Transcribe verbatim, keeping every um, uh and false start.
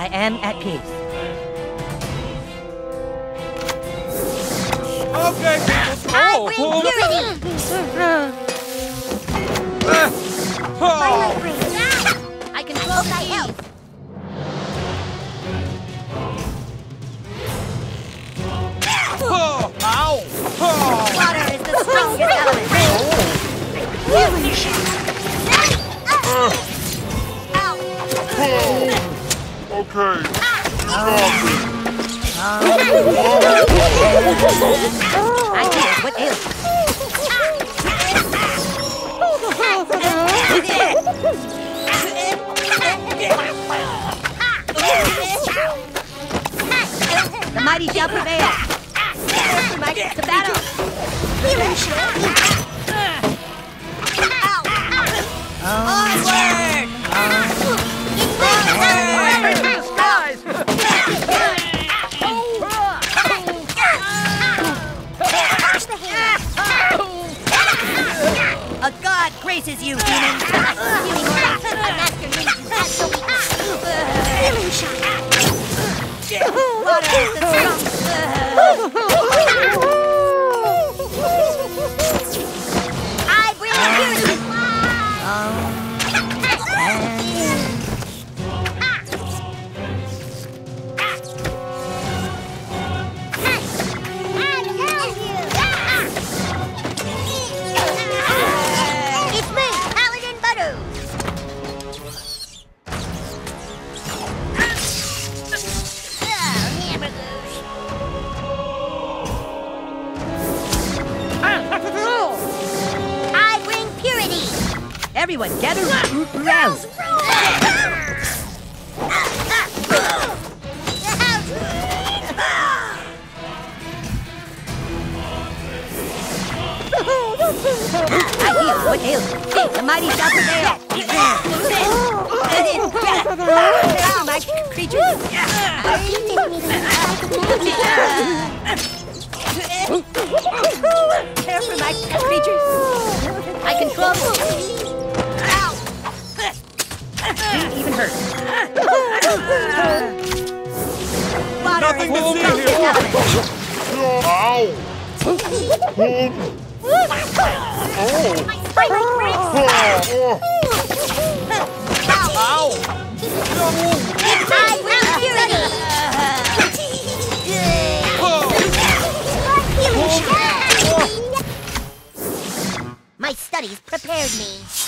I am at peace. Okay, people. I Oh, bring oh, purity! oh. I control thy health. Oh, ow. Oh. Water is the strongest element. Healing shot. Okay. I hear what ails you. The mighty shall prevail. To battle. Healing shot. Onward! A god graces you, demon! Healing shot. Water is the strongest. I bring purity. It's me, Paladin Butter. I bring purity. Everyone gather round. I hear what ails you. The mighty shall prevail. Now, my creatures. Care for my creatures. I control them. Do even hurt. Water Nothing is to the see strongest here. element. My spike breaks. Ow. I bring purity. Healing shot. My studies prepared me.